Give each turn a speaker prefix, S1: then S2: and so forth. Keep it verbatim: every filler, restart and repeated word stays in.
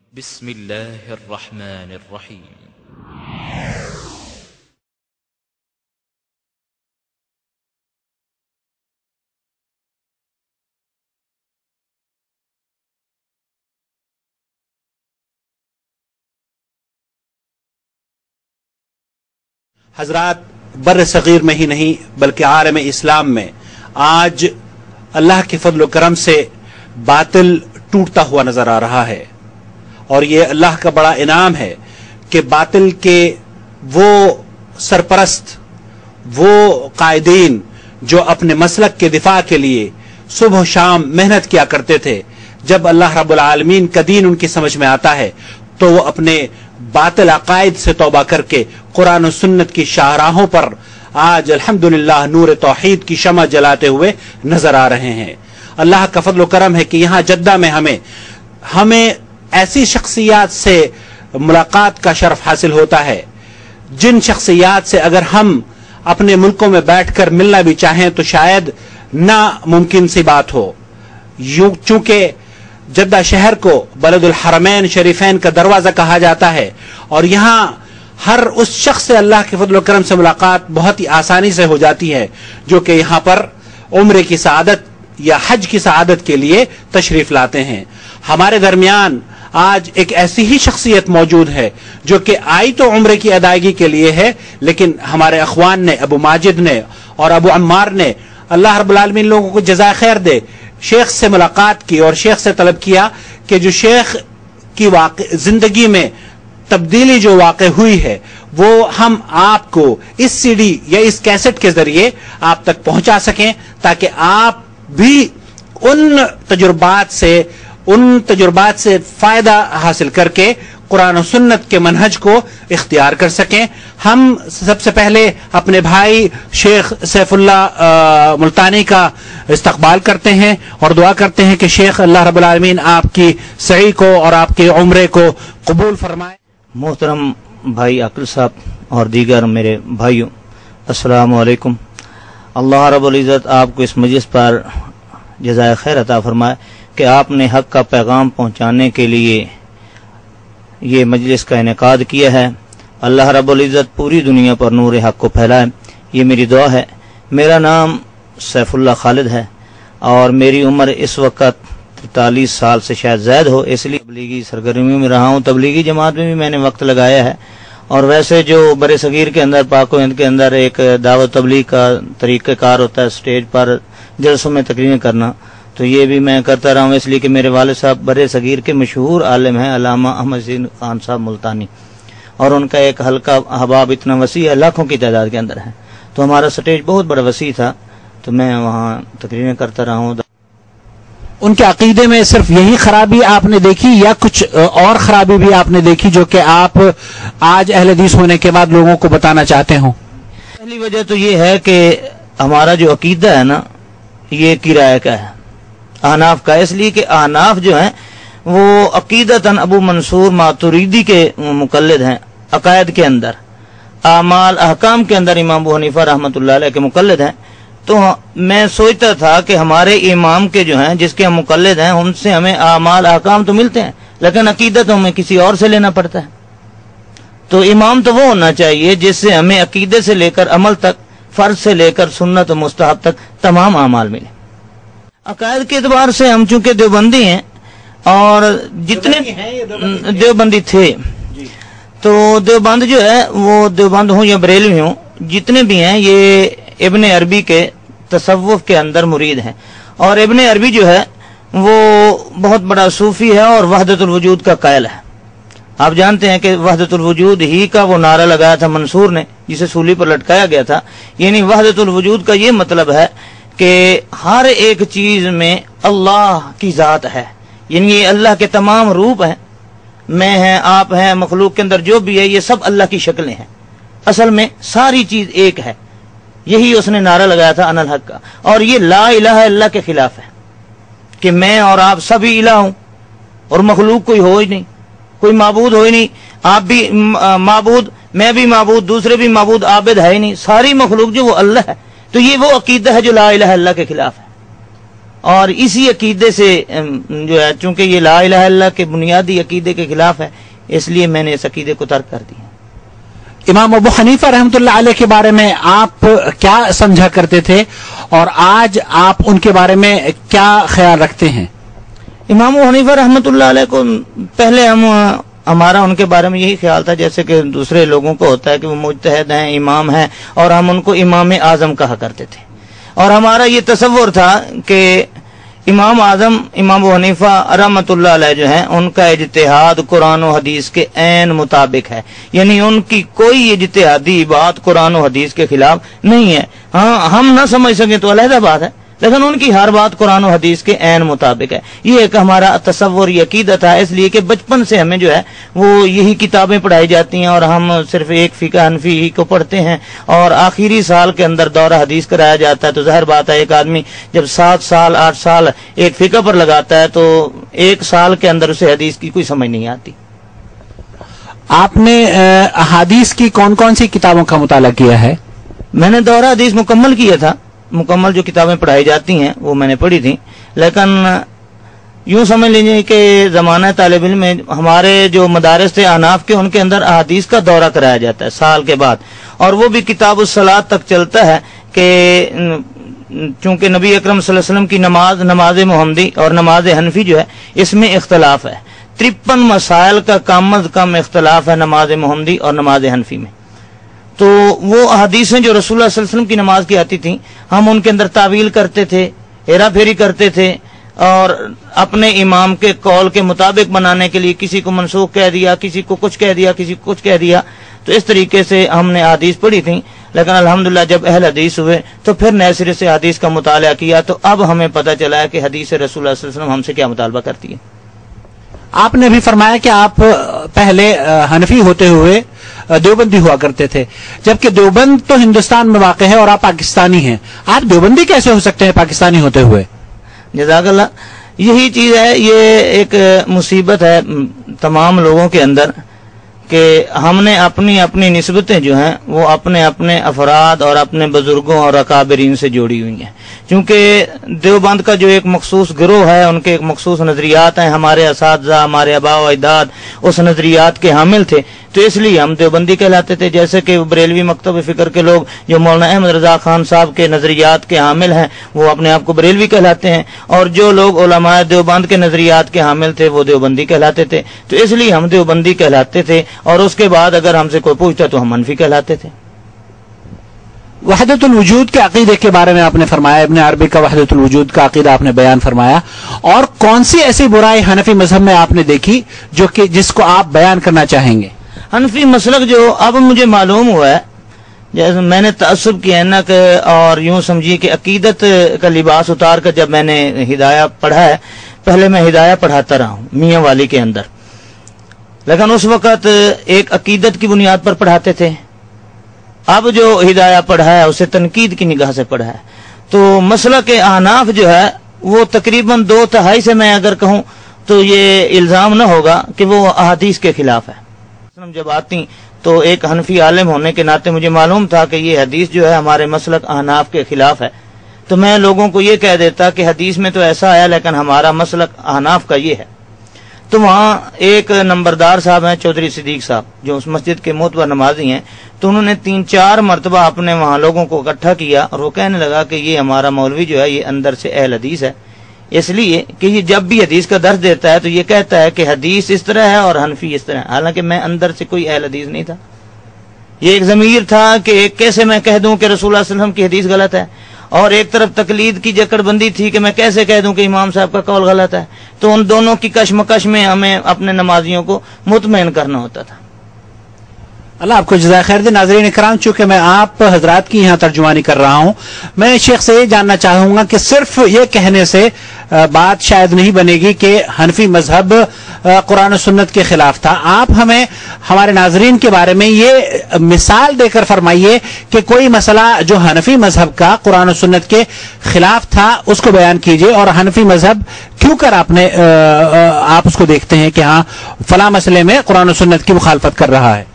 S1: بسم اللہ الرحمن الرحیم۔
S2: حضرات، بر صغیر میں ہی نہیں بلکہ عالم اسلام میں آج اللہ کے فضل و کرم سے باطل ٹوٹتا ہوا نظر آ رہا ہے، اور یہ اللہ کا بڑا انعام ہے کہ باطل کے وہ سرپرست، وہ قائدین جو اپنے مسلک کے دفاع کے لیے صبح و شام محنت کیا کرتے تھے، جب اللہ رب العالمین کا دین ان کی سمجھ میں آتا ہے تو وہ اپنے باطل عقائد سے توبہ کر کے قرآن و سنت کی شاہراہوں پر آج الحمدللہ نور توحید کی شمع جلاتے ہوئے نظر آ رہے ہیں۔ اللہ کا فضل و کرم ہے کہ یہاں جدہ میں ہمیں ہمیں ایسی شخصیات سے ملاقات کا شرف حاصل ہوتا ہے جن شخصیات سے اگر ہم اپنے ملکوں میں بیٹھ کر ملنا بھی چاہیں تو شاید ناممکن سی بات ہو، چونکہ جدہ شہر کو بلد الحرمین شریفین کا دروازہ کہا جاتا ہے، اور یہاں ہر اس شخص سے اللہ کے فضل و کرم سے ملاقات بہت ہی آسانی سے ہو جاتی ہے جو کہ یہاں پر عمرے کی سعادت یا حج کی سعادت کے لیے تشریف لاتے ہیں۔ ہمارے درمیان آج ایک ایسی ہی شخصیت موجود ہے جو کہ آئی تو عمرے کی ادائیگی کے لیے ہے، لیکن ہمارے اخوان نے، ابو ماجد نے اور ابو عمار نے، اللہ رب العالمین لوگوں کو جزائے خیر دے، شیخ سے ملاقات کی اور شیخ سے طلب کیا کہ جو شیخ کی واقع زندگی میں تبدیلی جو واقع ہوئی ہے وہ ہم آپ کو اس سی ڈی یا اس کیسٹ کے ذریعے آپ تک پہنچا سکیں، تاکہ آپ بھی ان تجربات سے ان تجربات سے فائدہ حاصل کر کے قرآن و سنت کے منہج کو اختیار کر سکیں۔ ہم سب سے پہلے اپنے بھائی شیخ سیف اللہ ملتانی کا استقبال کرتے ہیں اور دعا کرتے ہیں کہ شیخ اللہ رب العالمین آپ کی سعی کو اور آپ کے عمرے کو قبول فرمائے۔
S3: محترم بھائی عقل صاحب اور دیگر میرے بھائیوں، السلام علیکم۔ اللہ رب العزت آپ کو اس مجلس پر جزائے خیر عطا فرمائے کہ آپ نے حق کا پیغام پہنچانے کے لیے یہ مجلس کا انعقاد کیا ہے۔ اللہ رب العزت پوری دنیا پر نور حق کو پھیلائے، یہ میری دعا ہے۔ میرا نام سیف اللہ خالد ہے اور میری عمر اس وقت تینتالیس سال سے شاید زائد ہو، اس لیے تبلیغی سرگرمیوں میں رہا ہوں، تبلیغی جماعت میں بھی میں نے وقت لگایا ہے، اور ویسے جو بر صغیر کے اندر پاک و ہند کے اندر ایک دعوت تبلیغ کا طریقہ کار ہوتا ہے اسٹیج پر جلسوں میں تقریریں کرنا، تو یہ بھی میں کرتا رہا ہوں، اس لیے کہ میرے والد صاحب بر صغیر کے مشہور عالم ہیں علامہ احمد زین خان صاحب ملتانی، اور ان کا ایک حلقہ احباب اتنا وسیع ہے، لاکھوں کی تعداد کے اندر ہے، تو ہمارا سٹیج بہت بڑا وسیع تھا، تو میں وہاں تقریریں کرتا رہا ہوں۔
S2: ان کے عقیدے میں صرف یہی خرابی آپ نے دیکھی یا کچھ اور خرابی بھی آپ نے دیکھی جو کہ آپ آج اہل حدیث ہونے کے بعد لوگوں کو بتانا چاہتے ہوں؟
S3: پہلی وجہ تو یہ ہے کہ ہمارا جو عقیدہ ہے نا یہ کرایہ کا ہے، احناف کا، اس لیے کہ احناف جو ہیں وہ عقیدتاً ابو منصور ماتریدی کے مقلد ہیں، عقائد کے اندر، اعمال احکام کے اندر امام ابو حنیفہ رحمۃ اللہ علیہ کے مقلد ہیں۔ تو میں سوچتا تھا کہ ہمارے امام کے جو ہیں جس کے ہم مقلد ہیں ان سے ہمیں اعمال احکام تو ملتے ہیں، لیکن عقیدت ہمیں کسی اور سے لینا پڑتا ہے، تو امام تو وہ ہونا چاہیے جس سے ہمیں عقیدے سے لے کر عمل تک، فرض سے لے کر سنت و مستحب تک تمام اعمال ملے۔ عقائد کے اعتبار سے ہم چونکہ دیوبندی ہیں اور جتنے دیوبندی تھے، تو دیوبند جو ہے وہ دیوبند ہوں یا بریلوی ہوں، جتنے بھی ہیں یہ ابن عربی کے تصوف کے اندر مرید ہیں، اور ابن عربی جو ہے وہ بہت بڑا صوفی ہے اور وحدت الوجود کا قائل ہے۔ آپ جانتے ہیں کہ وحدت الوجود ہی کا وہ نعرہ لگایا تھا منصور نے، جسے سولی پر لٹکایا گیا تھا، یعنی وحدت الوجود کا یہ مطلب ہے کہ ہر ایک چیز میں اللہ کی ذات ہے، یعنی یہ اللہ کے تمام روپ ہیں، میں ہیں، آپ ہیں، مخلوق کے اندر جو بھی ہے یہ سب اللہ کی شکلیں ہیں، اصل میں ساری چیز ایک ہے، یہی اس نے نعرہ لگایا تھا انا الحق کا، اور یہ لا الہ الا اللہ کے خلاف ہے کہ میں اور آپ سبھی الہ ہوں اور مخلوق کوئی ہو ہی نہیں، کوئی معبود ہو ہی نہیں، آپ بھی معبود، میں بھی معبود، دوسرے بھی معبود، عابد ہے ہی نہیں، ساری مخلوق جو وہ اللہ ہے، تو یہ وہ عقیدہ ہے جو لا الہ الا اللہ کے خلاف ہے۔ اور اسی عقیدے سے جو ہے چونکہ یہ لا الہ الا اللہ کے بنیادی عقیدے کے خلاف ہے، اس لیے میں نے اس عقیدے کو ترک کر دیا۔
S2: امام ابو حنیفہ رحمۃ اللہ علیہ کے بارے میں آپ کیا سمجھا کرتے تھے اور آج آپ ان کے بارے میں کیا خیال رکھتے ہیں؟
S3: امام ابو حنیفہ رحمۃ اللہ علیہ کو پہلے ہم ہمارا ان کے بارے میں یہی خیال تھا جیسے کہ دوسرے لوگوں کو ہوتا ہے کہ وہ مجتہد ہیں، امام ہیں، اور ہم ان کو امام اعظم کہا کرتے تھے، اور ہمارا یہ تصور تھا کہ امام اعظم امام ابو حنیفہ رحمۃ اللہ علیہ جو ہیں ان کا اجتہاد قرآن و حدیث کے عین مطابق ہے، یعنی ان کی کوئی اجتہادی بات قرآن و حدیث کے خلاف نہیں ہے۔ ہاں ہم نہ سمجھ سکیں تو علیحدہ بات ہے، لیکن ان کی ہر بات قرآن و حدیث کے عین مطابق ہے۔ یہ ایک ہمارا تصور یہ عقیدہ تھا، اس لیے کہ بچپن سے ہمیں جو ہے وہ یہی کتابیں پڑھائی جاتی ہیں اور ہم صرف ایک فقہ حنفی ہی کو پڑھتے ہیں، اور آخری سال کے اندر دورہ حدیث کرایا جاتا ہے، تو ظاہر بات ہے ایک آدمی جب سات سال آٹھ سال ایک فقہ پر لگاتا ہے تو ایک سال کے اندر اسے حدیث کی کوئی سمجھ نہیں آتی۔
S2: آپ نے احادیث کی کون کون سی کتابوں کا مطالعہ کیا ہے؟
S3: میں نے دورہ حدیث مکمل کیا تھا، مکمل جو کتابیں پڑھائی جاتی ہیں وہ میں نے پڑھی تھیں، لیکن یوں سمجھ لیجیے کہ زمانہ طالب علم میں ہمارے جو مدارس تھے احناف کے، ان کے اندر احادیث کا دورہ کرایا جاتا ہے سال کے بعد، اور وہ بھی کتاب الصلاۃ تک چلتا ہے کہ چونکہ نبی اکرم صلی اللہ علیہ وسلم کی نماز نماز محمدی اور نماز حنفی جو ہے اس میں اختلاف ہے، ترپن مسائل کا کم از کم اختلاف ہے نماز محمدی اور نماز حنفی میں، تو وہ احادیثیں جو رسول اللہ صلی اللہ علیہ وسلم کی نماز کی آتی تھیں ہم ان کے اندر تعویل کرتے تھے، ہیرا پھیری کرتے تھے، اور اپنے امام کے قول کے مطابق بنانے کے لیے کسی کو منسوخ کہہ دیا، کسی کو کچھ کہہ دیا، کسی کو کچھ کہہ دیا، تو اس طریقے سے ہم نے احادیث پڑھی تھیں۔ لیکن الحمدللہ جب اہل حدیث ہوئے تو پھر نئے سرے سے حدیث کا مطالعہ کیا، تو اب ہمیں پتہ چلا ہے کہ حدیث رسول اللہ صلی اللہ علیہ وسلم ہم سے کیا مطالبہ کرتی ہے۔
S2: آپ نے بھی فرمایا کہ آپ پہلے حنفی ہوتے ہوئے دیوبندی ہوا کرتے تھے، جبکہ دیوبند تو ہندوستان میں واقع ہے اور آپ پاکستانی ہیں، آپ دیوبندی کیسے ہو سکتے ہیں پاکستانی ہوتے ہوئے؟
S3: جزاک اللہ، یہی چیز ہے، یہ ایک مصیبت ہے تمام لوگوں کے اندر کہ ہم نے اپنی اپنی نسبتیں جو ہیں وہ اپنے اپنے افراد اور اپنے بزرگوں اور اکابرین سے جوڑی ہوئی ہیں، چونکہ دیوبند کا جو ایک مخصوص گروہ ہے، ان کے ایک مخصوص نظریات ہیں، ہمارے اساتذہ ہمارے آباء و اجداد اس نظریات کے حامل تھے، تو اس لیے ہم دیوبندی کہلاتے تھے۔ جیسے کہ بریلوی مکتب فکر کے لوگ جو مولانا احمد رضا خان صاحب کے نظریات کے حامل ہیں وہ اپنے آپ کو بریلوی کہلاتے ہیں، اور جو لوگ علماء دیوبند کے نظریات کے حامل تھے وہ دیوبندی کہلاتے تھے، تو اس لیے ہم دیوبندی کہلاتے تھے، اور اس کے بعد اگر ہم سے کوئی پوچھتا تو ہم حنفی کہلاتے تھے۔
S2: وحدت الوجود کے عقیدے کے بارے میں آپ نے فرمایا، ابن عربی کا وحدت الوجود کا عقیدہ آپ نے بیان فرمایا، اور کون سی ایسی برائی حنفی مذہب میں آپ نے دیکھی جو کہ جس کو آپ بیان کرنا چاہیں گے؟
S3: حنفی مسلک جو اب مجھے معلوم ہوا ہے، جیسے میں نے تعصب کی ہے کہ، اور یوں سمجھیے کہ عقیدت کا لباس اتار کر جب میں نے ہدایہ پڑھا ہے، پہلے میں ہدایہ پڑھاتا رہا ہوں میاں والی کے اندر، لیکن اس وقت ایک عقیدت کی بنیاد پر پڑھاتے تھے، اب جو ہدایہ پڑھا ہے اسے تنقید کی نگاہ سے پڑھا ہے، تو مسلک احناف جو ہے وہ تقریباً دو تہائی سے میں اگر کہوں تو یہ الزام نہ ہوگا کہ وہ احادیث کے خلاف ہے۔ جب آتی تو ایک حنفی عالم ہونے کے ناطے مجھے معلوم تھا کہ یہ حدیث جو ہے ہمارے مسلک احناف کے خلاف ہے، تو میں لوگوں کو یہ کہہ دیتا کہ حدیث میں تو ایسا آیا لیکن ہمارا مسلک احناف کا یہ ہے۔ تو وہاں ایک نمبردار صاحب ہیں چودھری صدیق صاحب جو اس مسجد کے معتبر نمازی ہیں، تو انہوں نے تین چار مرتبہ اپنے وہاں لوگوں کو اکٹھا کیا اور وہ کہنے لگا کہ یہ ہمارا مولوی جو ہے یہ اندر سے اہل حدیث ہے، اس لیے کہ یہ جب بھی حدیث کا درس دیتا ہے تو یہ کہتا ہے کہ حدیث اس طرح ہے اور حنفی اس طرح ہے، حالانکہ میں اندر سے کوئی اہل حدیث نہیں تھا۔ یہ ایک ضمیر تھا کہ کیسے میں کہہ دوں کہ رسول اللہ صلی اللہ علیہ وسلم کی حدیث غلط ہے، اور ایک طرف تقلید کی جکڑ بندی تھی کہ میں کیسے کہہ دوں کہ امام صاحب کا قول غلط ہے، تو ان دونوں کی کشمکش میں ہمیں اپنے نمازیوں کو مطمئن کرنا ہوتا تھا۔
S2: اللہ آپ کو جزائے خیر دے۔ ناظرین اکرام، چونکہ میں آپ حضرات کی یہاں ترجمانی کر رہا ہوں، میں شیخ سے یہ جاننا چاہوں گا کہ صرف یہ کہنے سے بات شاید نہیں بنے گی کہ حنفی مذہب قرآن و سنت کے خلاف تھا، آپ ہمیں ہمارے ناظرین کے بارے میں یہ مثال دے کر فرمائیے کہ کوئی مسئلہ جو حنفی مذہب کا قرآن و سنت کے خلاف تھا اس کو بیان کیجئے، اور حنفی مذہب کیوں کر آپ نے آپ اس کو دیکھتے ہیں کہ ہاں فلاں مسئلے میں قرآن و سنت کی مخالفت کر رہا ہے۔